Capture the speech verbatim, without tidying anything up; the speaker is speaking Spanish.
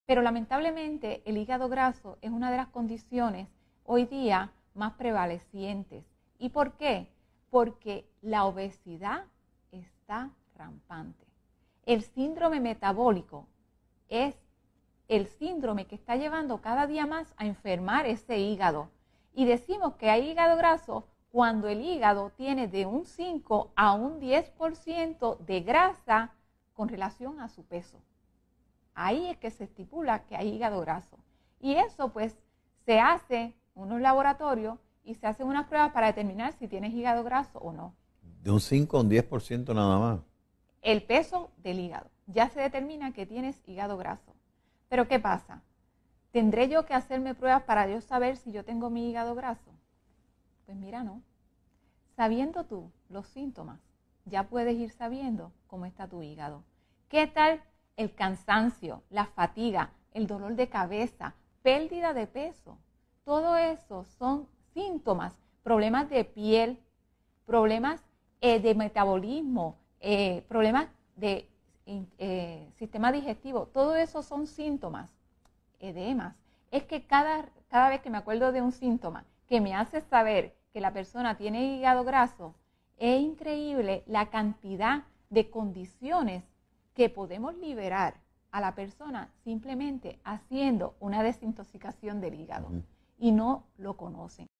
Pero lamentablemente el hígado graso es una de las condiciones hoy día más prevalecientes. ¿Y por qué? Porque la obesidad está rampante. El síndrome metabólico es el síndrome que está llevando cada día más a enfermar ese hígado. Y decimos que hay hígado graso cuando el hígado tiene de un cinco a un diez por ciento de grasa con relación a su peso. Ahí es que se estipula que hay hígado graso. Y eso pues se hace unos laboratorios y se hacen unas pruebas para determinar si tienes hígado graso o no. De un cinco a un diez por ciento nada más. El peso del hígado. Ya se determina que tienes hígado graso. Pero ¿qué pasa? ¿Tendré yo que hacerme pruebas para yo saber si yo tengo mi hígado graso? Pues mira, no. Sabiendo tú los síntomas, ya puedes ir sabiendo cómo está tu hígado. ¿Qué tal el cansancio, la fatiga, el dolor de cabeza, pérdida de peso? Todo eso son síntomas, problemas de piel, problemas eh, de metabolismo, eh, problemas de eh, sistema digestivo. Todo eso son síntomas, edemas. Es que cada, cada vez que me acuerdo de un síntoma que me hace saber que la persona tiene hígado graso, es increíble la cantidad de condiciones que podemos liberar a la persona simplemente haciendo una desintoxicación del hígado. Uh-huh. Y no lo conocen.